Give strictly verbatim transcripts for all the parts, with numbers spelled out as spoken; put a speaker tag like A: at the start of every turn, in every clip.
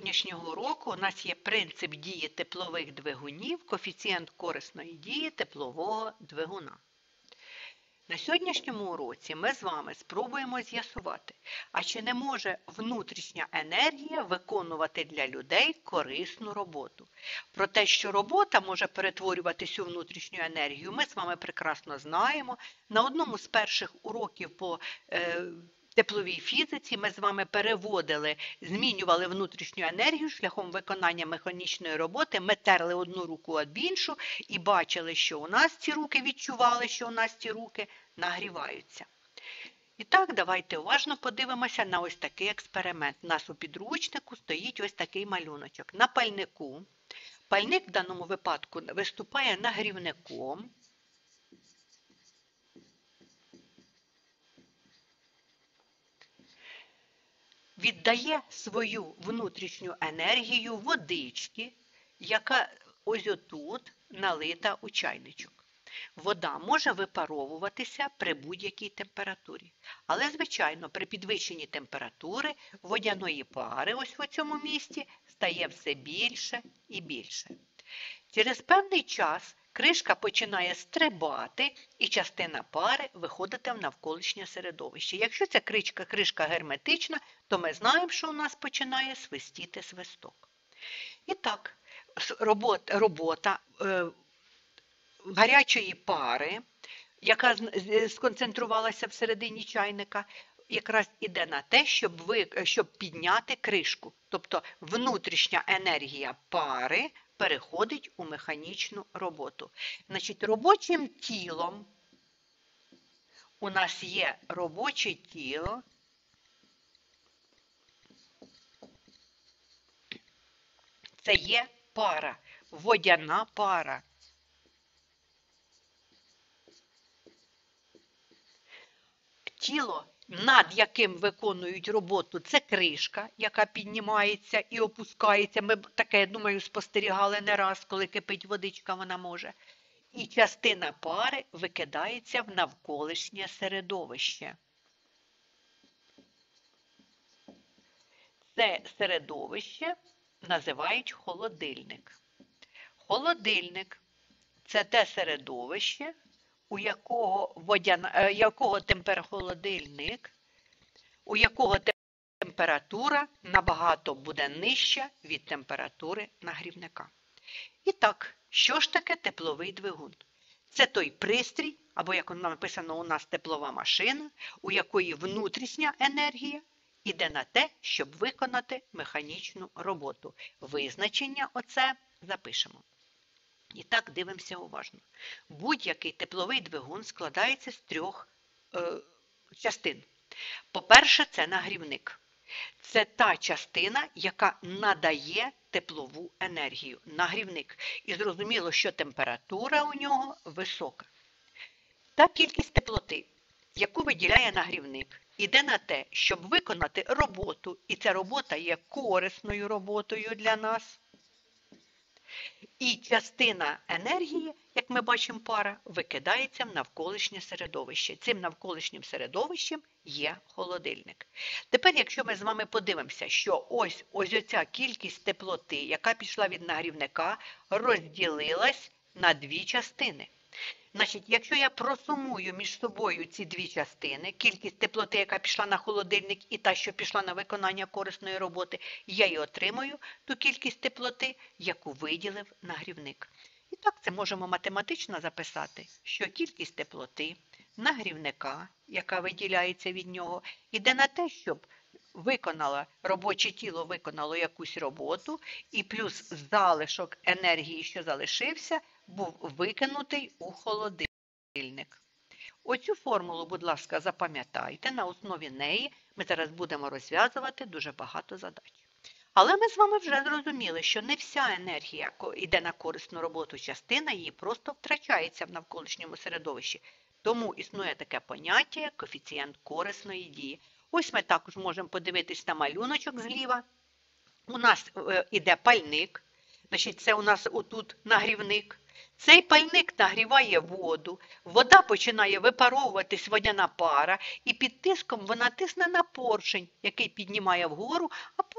A: сьогоднішнього уроку у нас є принцип дії теплових двигунів, коефіцієнт корисної дії теплового двигуна. На сьогоднішньому уроці ми з вами спробуємо з'ясувати, а чи не може внутрішня енергія виконувати для людей корисну роботу. Про те, що робота може перетворюватись у внутрішню енергію, ми з вами прекрасно знаємо. На одному з перших уроків по е, тепловій фізиці ми з вами переводили, змінювали внутрішню енергію шляхом виконання механічної роботи. Ми терли одну руку об іншу і бачили, що у нас ці руки відчували, що у нас ці руки нагріваються. І так, давайте уважно подивимося на ось такий експеримент. У нас у підручнику стоїть ось такий малюночок. На пальнику, пальник в даному випадку виступає нагрівником. Віддає свою внутрішню енергію водички, яка ось отут налита у чайничок. Вода може випаровуватися при будь-якій температурі. Але, звичайно, при підвищенні температури водяної пари ось в цьому місці стає все більше і більше. Через певний час кришка починає стрибати і частина пари виходить в навколишнє середовище. Якщо ця кришка, кришка герметична, то ми знаємо, що у нас починає свистіти свисток. І так, робота, робота е, гарячої пари, яка сконцентрувалася всередині чайника, якраз іде на те, щоб, ви, щоб підняти кришку. Тобто внутрішня енергія пари переходить у механічну роботу. Значить, робочим тілом у нас є робоче тіло, це є пара, водяна пара. Тіло, над яким виконують роботу, це кришка, яка піднімається і опускається. Ми таке, я думаю, спостерігали не раз, коли кипить водичка, вона може. І частина пари викидається в навколишнє середовище. Це середовище називають холодильник. Холодильник – це те середовище, у якого, водяна, якого темперхолодильник, у якого температура набагато буде нижча від температури нагрівника. І так, що ж таке тепловий двигун? Це той пристрій, або як написано у нас теплова машина, у якої внутрішня енергія йде на те, щоб виконати механічну роботу. Визначення оце запишемо. І так, дивимося уважно. Будь-який тепловий двигун складається з трьох е, частин. По-перше, це нагрівник. Це та частина, яка надає теплову енергію. Нагрівник. І зрозуміло, що температура у нього висока. Та кількість теплоти, яку виділяє нагрівник, іде на те, щоб виконати роботу. І ця робота є корисною роботою для нас. І частина енергії, як ми бачимо, пара, викидається в навколишнє середовище. Цим навколишнім середовищем є холодильник. Тепер, якщо ми з вами подивимося, що ось, ось оця кількість теплоти, яка пішла від нагрівника, розділилась на дві частини. Значить, якщо я просумую між собою ці дві частини, кількість теплоти, яка пішла на холодильник, і та, що пішла на виконання корисної роботи, я і отримую ту кількість теплоти, яку виділив нагрівник. І так це можемо математично записати, що кількість теплоти нагрівника, яка виділяється від нього, іде на те, щоб виконало, робоче тіло виконало якусь роботу, і плюс залишок енергії, що залишився, був викинутий у холодильник. Оцю формулу, будь ласка, запам'ятайте, на основі неї ми зараз будемо розв'язувати дуже багато задач. Але ми з вами вже зрозуміли, що не вся енергія йде на корисну роботу, частина її просто втрачається в навколишньому середовищі. Тому існує таке поняття, як коефіцієнт корисної дії. Ось ми також можемо подивитись на малюночок зліва. У нас іде пальник, значить це у нас отут нагрівник. Цей пальник нагріває воду, вода починає випаровуватись, водяна пара, і під тиском вона тисне на поршень, який піднімає вгору, а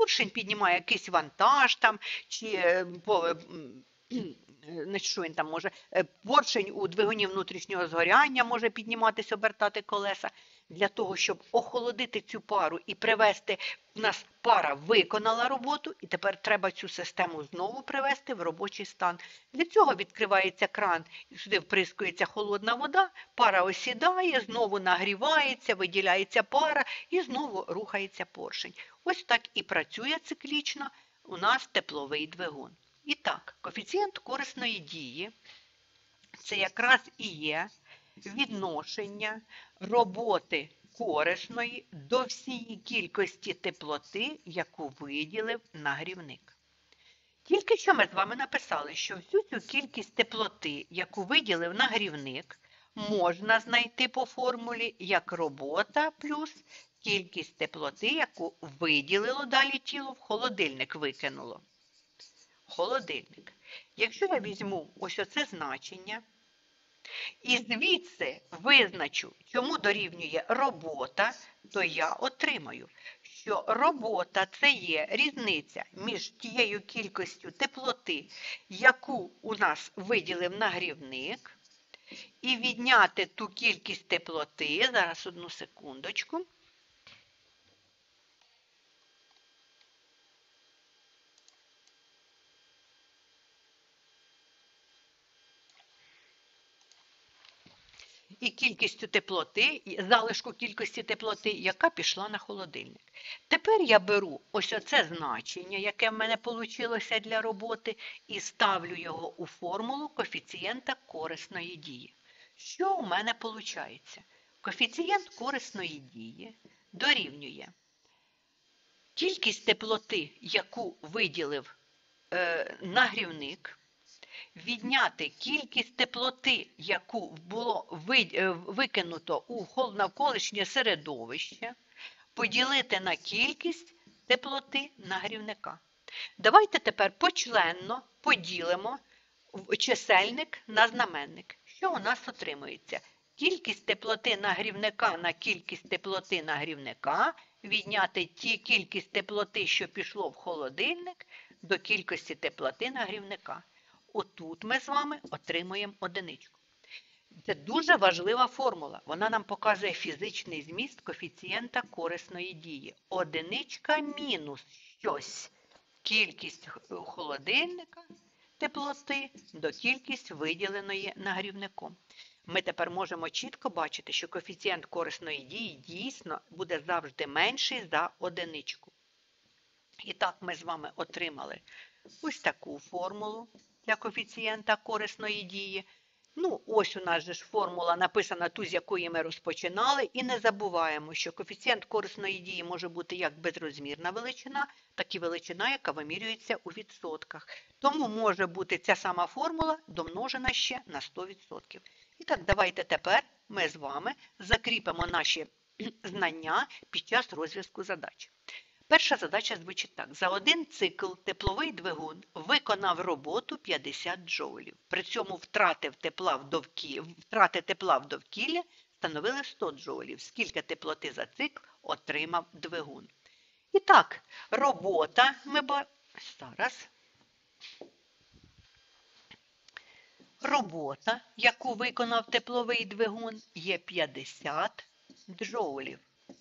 A: поршень піднімає якийсь вантаж там, чи по, значить, що він там може, поршень у двигуні внутрішнього згоряння може підніматися, обертати колеса. Для того, щоб охолодити цю пару і привести, у нас пара виконала роботу, і тепер треба цю систему знову привести в робочий стан. Для цього відкривається кран, сюди вприскується холодна вода, пара осідає, знову нагрівається, виділяється пара і знову рухається поршень. Ось так і працює циклічно у нас тепловий двигун. І так, коефіцієнт корисної дії – це якраз і є відношення роботи корисної до всієї кількості теплоти, яку виділив нагрівник. Тільки що ми з вами написали, що всю цю кількість теплоти, яку виділив нагрівник, можна знайти по формулі як робота плюс кількість теплоти, яку виділило далі тіло, в холодильник викинуло. Холодильник. Якщо я візьму ось оце значення, і звідси визначу, чому дорівнює робота, то я отримаю, що робота – це є різниця між тією кількістю теплоти, яку у нас виділив нагрівник, і відняти ту кількість теплоти, зараз одну секундочку, і кількістю теплоти, залишку кількості теплоти, яка пішла на холодильник. Тепер я беру ось оце значення, яке в мене вийшло для роботи, і ставлю його у формулу коефіцієнта корисної дії. Що у мене виходить? Коефіцієнт корисної дії дорівнює кількість теплоти, яку виділив е, нагрівник, відняти кількість теплоти, яку було викинуто у навколишнє середовище, поділити на кількість теплоти нагрівника. Давайте тепер почленно поділимо чисельник на знаменник. Що у нас отримується? Кількість теплоти нагрівника на кількість теплоти нагрівника, відняти ті кількість теплоти, що пішло в холодильник, до кількості теплоти нагрівника. Отут ми з вами отримуємо одиничку. Це дуже важлива формула. Вона нам показує фізичний зміст коефіцієнта корисної дії. Одиничка мінус щось. Кількість холодильника теплоти до кількість виділеної нагрівником. Ми тепер можемо чітко бачити, що коефіцієнт корисної дії дійсно буде завжди менший за одиничку. І так ми з вами отримали ось таку формулу для коефіцієнта корисної дії. Ну, ось у нас же ж формула написана ту, з якої ми розпочинали. І не забуваємо, що коефіцієнт корисної дії може бути як безрозмірна величина, так і величина, яка вимірюється у відсотках. Тому може бути ця сама формула домножена ще на сто відсотків. І так, давайте тепер ми з вами закріпимо наші знання під час розв'язку задач. Перша задача звучить так. За один цикл тепловий двигун виконав роботу п'ятдесят джоулів. При цьому втрати тепла в довкілля, втрати тепла в довкілля становили сто джоулів. Скільки теплоти за цикл отримав двигун? І так, робота, ми бачимо, зараз, робота, яку виконав тепловий двигун, є п'ятдесят джоулів.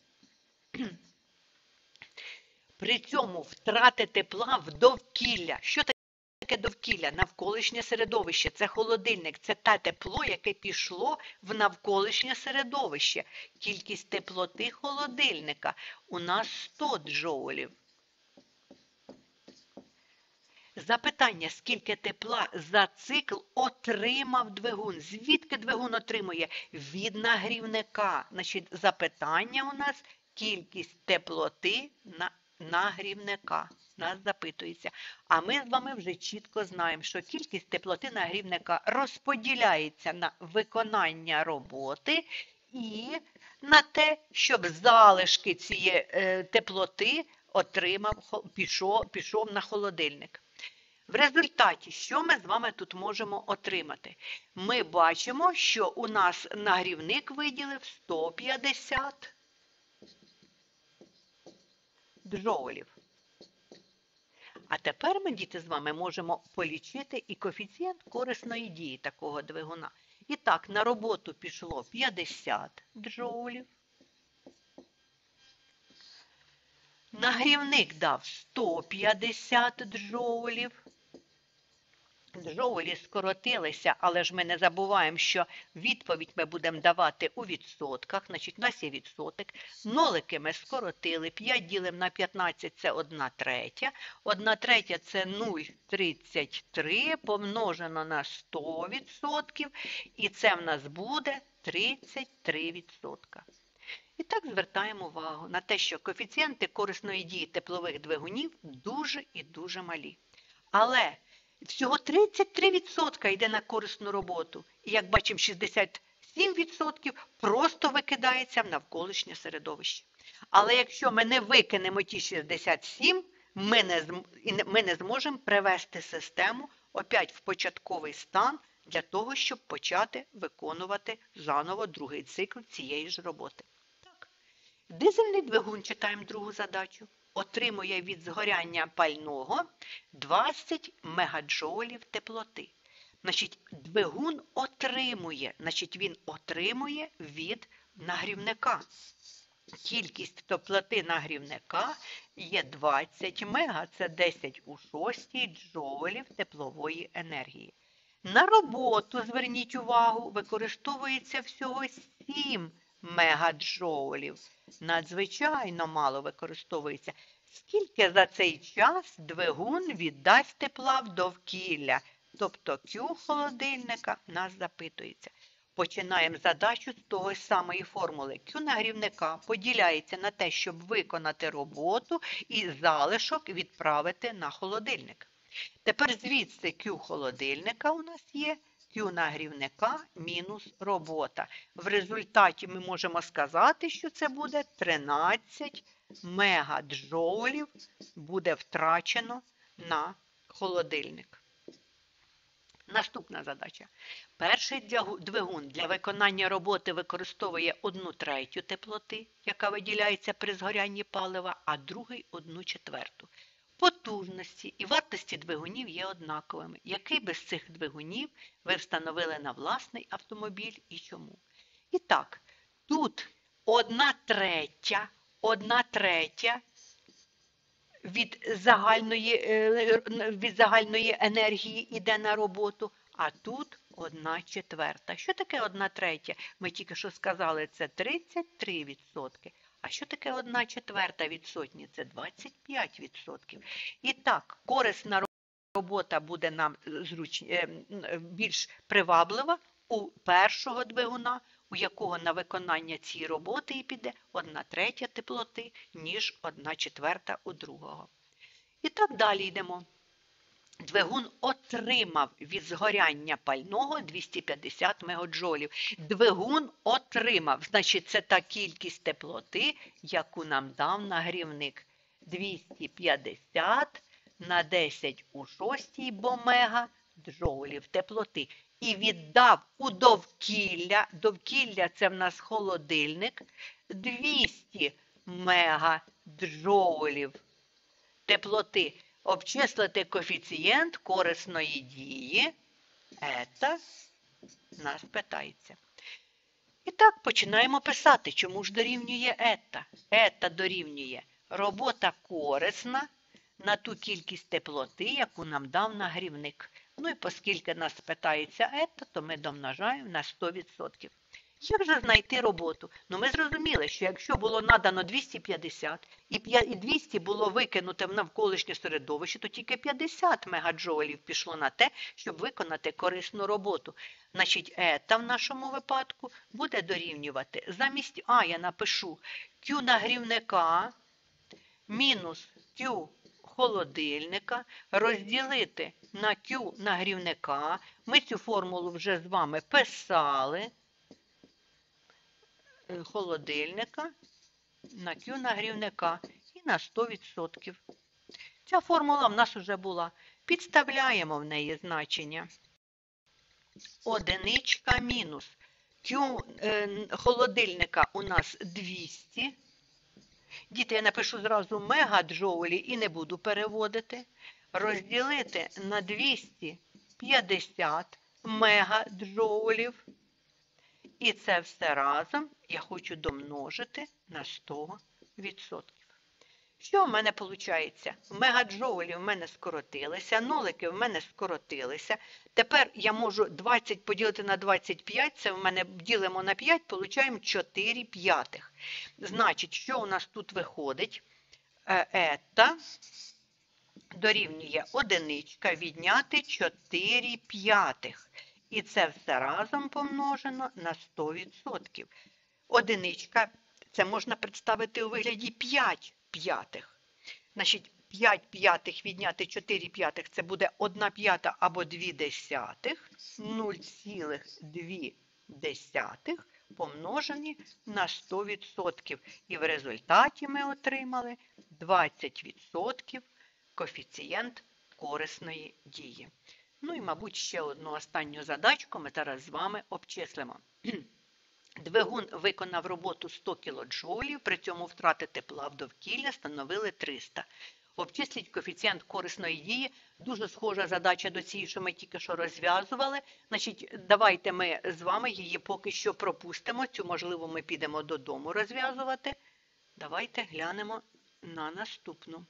A: При цьому втрати тепла в довкілля. Що таке довкілля? Навколишнє середовище. Це холодильник. Це те тепло, яке пішло в навколишнє середовище. Кількість теплоти холодильника у нас сто джоулів. Запитання, скільки тепла за цикл отримав двигун? Звідки двигун отримує? Від нагрівника. Значить, запитання у нас кількість теплоти на нагрівника. Нас запитується. А ми з вами вже чітко знаємо, що кількість теплоти нагрівника розподіляється на виконання роботи і на те, щоб залишки цієї е, теплоти отримав, пішов, пішов на холодильник. В результаті, що ми з вами тут можемо отримати? Ми бачимо, що у нас нагрівник виділив сто п'ятдесят джоулів. А тепер ми, діти, з вами можемо полічити і коефіцієнт корисної дії такого двигуна. І так, на роботу пішло п'ятдесят джоулів. Нагрівник дав сто п'ятдесят джоулів. Джоулі скоротилися, але ж ми не забуваємо, що відповідь ми будемо давати у відсотках. Значить, у нас є відсоток. Нолики ми скоротили. п'ять ділимо на п'ятнадцять – це одна третя. одна третя – це нуль цілих тридцять три помножено на сто відсотків. І це в нас буде тридцять три відсотки. І так звертаємо увагу на те, що коефіцієнти корисної дії теплових двигунів дуже і дуже малі. Але всього тридцять три відсотки йде на корисну роботу. І, як бачимо, шістдесят сім відсотків просто викидається в навколишнє середовище. Але якщо ми не викинемо ті шістдесят сім, ми не, ми не зможемо привести систему опять в початковий стан для того, щоб почати виконувати заново другий цикл цієї ж роботи. Так. Дизельний двигун, читаємо другу задачу, отримує від згоряння пального двадцять мегаджоулів теплоти. Значить, двигун отримує, значить, він отримує від нагрівника. Кількість теплоти нагрівника є двадцять мега, це десять у шостій джоулів теплової енергії. На роботу, зверніть увагу, використовується всього сім мегаджоулів. Надзвичайно мало використовується. Скільки за цей час двигун віддасть тепла в довкілля? Тобто Q холодильника нас запитується. Починаємо задачу з того самої формули. Q нагрівника поділяється на те, щоб виконати роботу і залишок відправити на холодильник. Тепер звідси Q холодильника у нас є Q нагрівника мінус робота. В результаті ми можемо сказати, що це буде тринадцять мегаджоулів буде втрачено на холодильник. Наступна задача. Перший двигун для виконання роботи використовує одну третю теплоти, яка виділяється при згорянні палива, а другий – одну четверту. Потужності і вартості двигунів є однаковими. Який би з цих двигунів ви встановили на власний автомобіль і чому? І так, тут одна третя, одна третя від загальної, від загальної енергії йде на роботу, а тут одна четверта. Що таке одна третя? Ми тільки що сказали, це тридцять три відсотки. А що таке одна четверта від сотні? Це двадцять п'ять відсотків. І так, корисна робота буде нам зруч... більш приваблива у першого двигуна, у якого на виконання цієї роботи і піде одна третя теплоти, ніж одна четверта у другого. І так далі йдемо. Двигун отримав від згоряння пального двісті п'ятдесят мегаджоулів. Двигун отримав, значить це та кількість теплоти, яку нам дав нагрівник. двісті п'ятдесят на десять у шостій, бо мегаджоулів теплоти. І віддав у довкілля, довкілля це в нас холодильник, двісті мегаджоулів теплоти. Обчислити коефіцієнт корисної дії, ета, нас питається. І так, починаємо писати, чому ж дорівнює ета. Ета дорівнює робота корисна на ту кількість теплоти, яку нам дав нагрівник. Ну і оскільки нас питається ета, то ми домножаємо на сто відсотків. Як же знайти роботу? Ну ми зрозуміли, що якщо було надано двісті п'ятдесят і двісті було викинуте в навколишнє середовище, то тільки п'ятдесят мегаджоулів пішло на те, щоб виконати корисну роботу. Значить, ета в нашому випадку буде дорівнювати. Замість А я напишу Q нагрівника мінус Q холодильника розділити на Q нагрівника. Ми цю формулу вже з вами писали. Холодильника на Q нагрівника і на сто відсотків. Ця формула в нас вже була. Підставляємо в неї значення. Одиничка мінус Q е, холодильника у нас двісті. Діти, я напишу зразу мегаджоулі і не буду переводити. Розділити на двісті п'ятдесят мегаджоулів. І це все разом я хочу домножити на сто відсотків. Що в мене виходить? Мегаджоулі в мене скоротилися, нолики в мене скоротилися. Тепер я можу двадцять поділити на двадцять п'ять, це в мене ділимо на п'ять, отримуємо чотири п'ятих. Значить, що у нас тут виходить? Ета дорівнює одиничка відняти чотири п'ятих. І це все разом помножено на сто відсотків. Одиничка, це можна представити у вигляді п'ять п'ятих. Значить, п'ять п'ятих відняти чотири п'ятих, це буде одна п'ята або дві десятих, нуль цілих дві десятих помножені на сто відсотків. І в результаті ми отримали двадцять відсотків коефіцієнт корисної дії. Ну і, мабуть, ще одну останню задачку ми зараз з вами обчислимо. Двигун виконав роботу сто кілоджоулів, при цьому втрати тепла в довкілля становили триста. Обчисліть коефіцієнт корисної дії. Дуже схожа задача до цієї, що ми тільки що розв'язували. Значить, давайте ми з вами її поки що пропустимо. Цю, можливо, ми підемо додому розв'язувати. Давайте глянемо на наступну.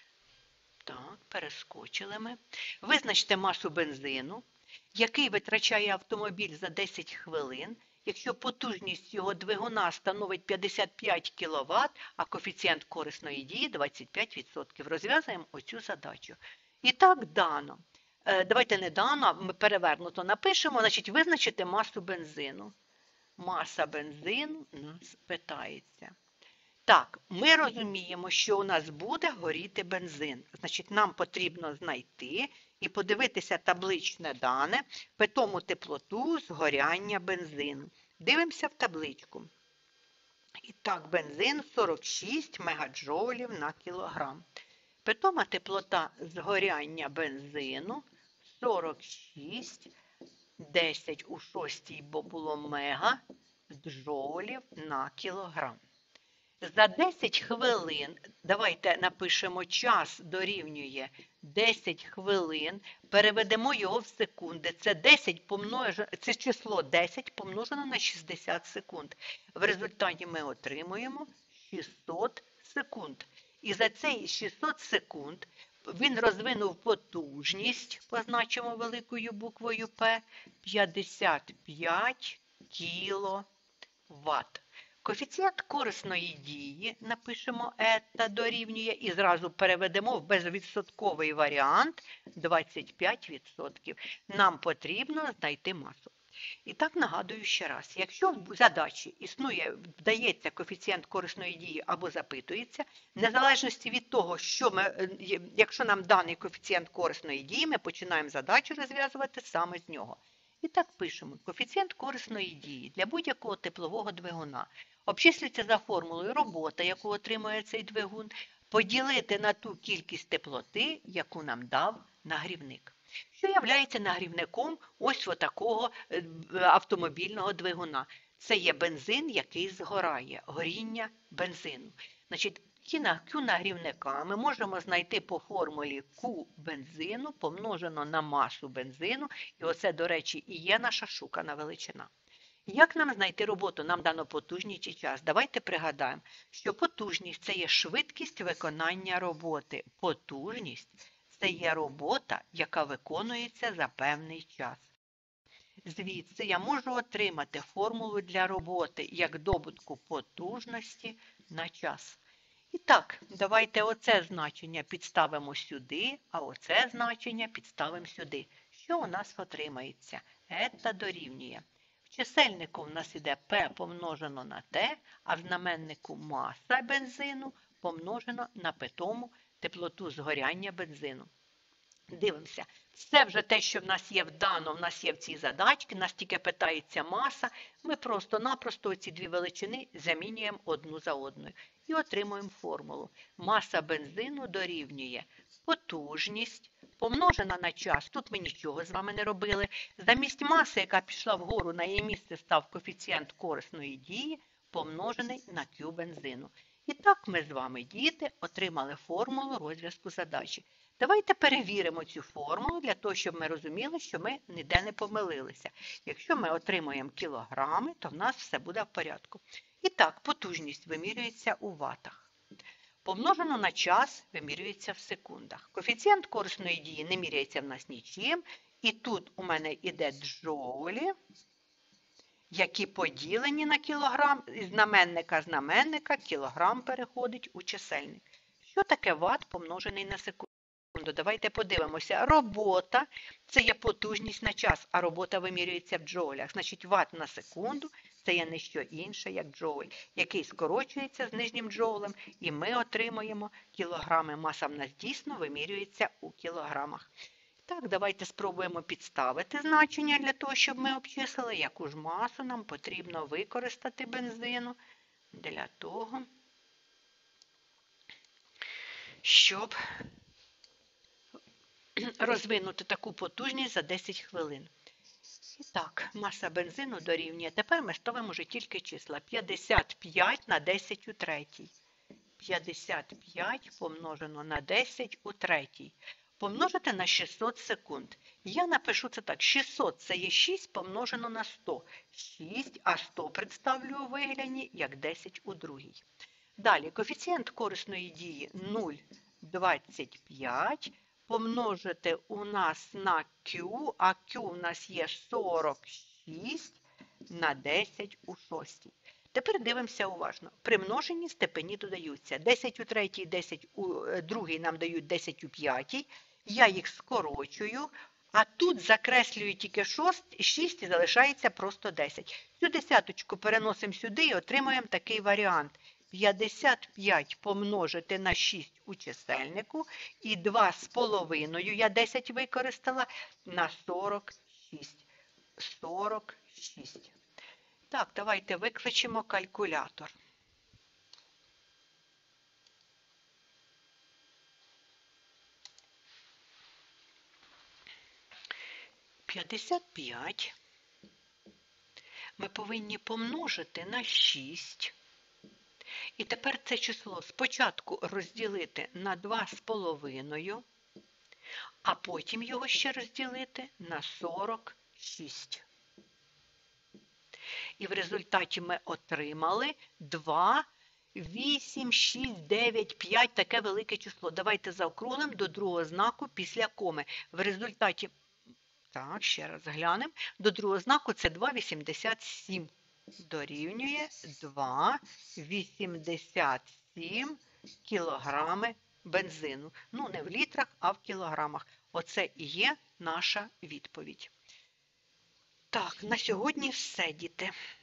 A: Так, перескочили ми. Визначте масу бензину, який витрачає автомобіль за десять хвилин, якщо потужність його двигуна становить п'ятдесят п'ять кіловат, а коефіцієнт корисної дії двадцять п'ять відсотків. Розв'язуємо оцю задачу. І так дано. Давайте не дано, ми перевернуто напишемо. Значить, визначити масу бензину. Маса бензину у нас питається. Так, ми розуміємо, що у нас буде горіти бензин. Значить, нам потрібно знайти і подивитися табличне дане, питому теплоту згоряння бензину. Дивимося в табличку. І так, бензин сорок шість мегаджоулів на кілограм. Питома теплота згоряння бензину сорок шість, десять у шостій, бо було мега, джоулів на кілограм. За десять хвилин, давайте напишемо час дорівнює десять хвилин, переведемо його в секунди. Це, десять помножено, це число десять помножено на шістдесят секунд. В результаті ми отримуємо шістсот секунд. І за цей шістсот секунд він розвинув потужність, позначимо великою буквою П, п'ятдесят п'ять кіловат. Коефіцієнт корисної дії, напишемо ета дорівнює і зразу переведемо в безвідсотковий варіант двадцять п'ять відсотків. Нам потрібно знайти масу. І так нагадую ще раз, якщо в задачі існує, вдається коефіцієнт корисної дії або запитується, в незалежності від того, що ми, якщо нам даний коефіцієнт корисної дії, ми починаємо задачу розв'язувати саме з нього. І так пишемо. Коефіцієнт корисної дії для будь-якого теплового двигуна обчислюється за формулою робота, яку отримує цей двигун, поділити на ту кількість теплоти, яку нам дав нагрівник. Що є нагрівником ось такого автомобільного двигуна? Це є бензин, який згорає, горіння бензину. Значить, Q нагрівника ми можемо знайти по формулі Q бензину помножено на масу бензину, і оце, до речі, і є наша шукана величина. Як нам знайти роботу? Нам дано потужність і час. Давайте пригадаємо, що потужність – це є швидкість виконання роботи. Потужність – це є робота, яка виконується за певний час. Звідси я можу отримати формулу для роботи як добутку потужності на час. І так, давайте оце значення підставимо сюди, а оце значення підставимо сюди. Що у нас отримається? Ета дорівнює. В чисельнику в нас іде P помножено на T, а в знаменнику маса бензину помножено на питому теплоту згоряння бензину. Дивимося. Все вже те, що в нас є в даному, в нас є в цій задачці, нас тільки питається маса, ми просто-напросто ці дві величини замінюємо одну за одною. І отримуємо формулу. Маса бензину дорівнює потужність, помножена на час. Тут ми нічого з вами не робили. Замість маси, яка пішла вгору, на її місце став коефіцієнт корисної дії, помножений на Q бензину. І так ми з вами, діти, отримали формулу розв'язку задачі. Давайте перевіримо цю формулу для того, щоб ми розуміли, що ми ніде не помилилися. Якщо ми отримуємо кілограми, то в нас все буде в порядку. І так, потужність вимірюється у ватах. Помножено на час вимірюється в секундах. Коефіцієнт корисної дії не міряється в нас нічим. І тут у мене йде джоулі, які поділені на кілограм, із знаменника знаменника кілограм переходить у чисельник. Що таке ват помножений на секунду? Давайте подивимося. Робота – це є потужність на час, а робота вимірюється в джоулях. Значить, ват на секунду – це є не що інше, як джоуль, який скорочується з нижнім джоулем, і ми отримуємо кілограми. Маса в нас дійсно вимірюється у кілограмах. Так, давайте спробуємо підставити значення для того, щоб ми обчислили, яку ж масу нам потрібно використати бензину для того, щоб розвинути таку потужність за десять хвилин. І так, маса бензину дорівнює. Тепер ми ставимо вже тільки числа. п'ятдесят п'ять на десять у третій. п'ятдесят п'ять помножено на десять у третій. Помножити на шістсот секунд. Я напишу це так. шістсот – це є шість помножено на сто. шість, а сто представлю у вигляді як десять у другій. Далі, коефіцієнт корисної дії нуль цілих двадцять п'ять. Помножити у нас на Q, а Q у нас є сорок шість на десять у шостій. Тепер дивимося уважно. При множенні степені додаються. десять у третій, десять у другій нам дають десять у п'ятій. Я їх скорочую, а тут закреслюю тільки шість і залишається просто десять. Цю десяточку переносимо сюди і отримуємо такий варіант. п'ятдесят п'ять помножити на шість у чисельнику і два з половиною, я десять використала, на сорок шість. сорок шість. Так, давайте викличемо калькулятор. п'ятдесят п'ять ми повинні помножити на шість. І тепер це число спочатку розділити на два з половиною, а потім його ще розділити на сорок шість. І в результаті ми отримали два, вісім, шість, дев'ять, п'ять, таке велике число. Давайте заокруглимо до другого знаку після коми. В результаті, так, ще раз глянемо, до другого знаку це два вісімдесят сім. Дорівнює два вісімдесят сім кілограми бензину. Ну, не в літрах, а в кілограмах. Оце і є наша відповідь. Так, на сьогодні все, діти.